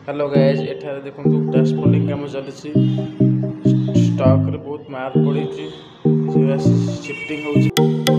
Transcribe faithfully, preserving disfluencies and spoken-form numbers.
hello guys एठारे देखो डैशबोर्डिंग काम चली स्टॉक रे बहुत माल पड़ी शिफ्टिंग हो